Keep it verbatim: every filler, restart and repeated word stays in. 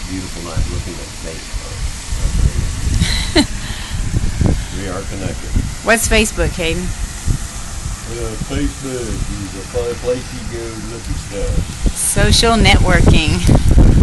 beautiful night looking at Facebook. We are connected. What's Facebook, Hayden? Uh, Facebook is a fun place you go to look at stuff. Social networking.